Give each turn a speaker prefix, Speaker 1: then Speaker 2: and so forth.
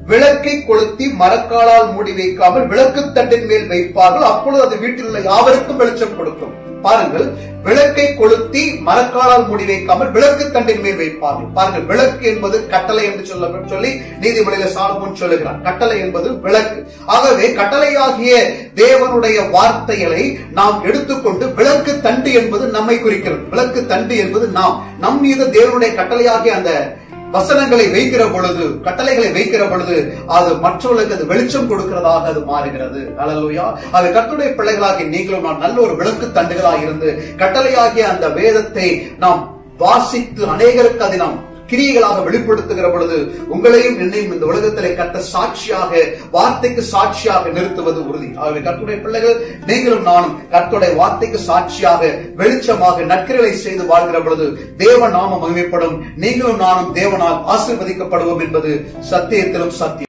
Speaker 1: விளக்கை கொளுத்தி மரக்காலால் மூடி வைக்காமல் விளக்கு தண்டின் மேல் வைப்பார்கள், அப்பொழுது அது வீட்டில் உள்ள யாவருக்கும் வெளிச்சம் கொடுக்கும். பாருங்கள், விளக்கை கொளுத்தி மரக்காலால் மூடி வைக்காமல் விளக்கு தண்டின் மேல் வைப்பார்கள். பாருங்கள், விளக்கு என்பது கட்டளை என்று சொல்லி நீதிமொழியில் சாலமோன் சொல்லுகிறார். கட்டளை என்பது விளக்கு. ஆகவே கட்டளையாகிய தேவனுடைய வார்த்தைகளை நாம் எடுத்துக்கொண்டு விளக்கு தண்டு என்பது நம்மை குறிக்கிறது. விளக்கு தண்டு என்பது நம் மீது தேவனுடைய கட்டளையாகிய அந்த வசனங்களை வைக்கிற பொழுது, கட்டளைகளை வைக்கிற பொழுது அது மற்றவர்களுக்கு அது வெளிச்சம் கொடுக்கிறதாக அது மாறுகிறது. அல்லேலூயா. அது கர்த்தருடைய பிள்ளைகளாகிய நீங்களும் நான் நல்ல ஒரு விளக்கு தண்டுகளாக இருந்து கட்டளையாகிய அந்த வேதத்தை நாம் வாசித்து அநேகருக்கு அதை நாம் கிரியைகளாக வெளிப்படுத்துகிற பொழுது உங்களையும் என்னையும் இந்த உலகத்திலே கர்த்தர் சாட்சியாக, வார்த்தைக்கு சாட்சியாக நிறுத்துவது உறுதி. ஆகவே கர்த்தருடைய பிள்ளைகள் நீங்களும் நானும் கர்த்தருடைய வார்த்தைக்கு சாட்சியாக வெளிச்சமாக நற்கிரியை செய்து வாழ்கிற பொழுது தேவ நாமம் மகிமைப்படும். நீங்களும் நானும் தேவனால் ஆசீர்வதிக்கப்படுவோம் என்பது சத்தியத்திலும் சத்தியம்.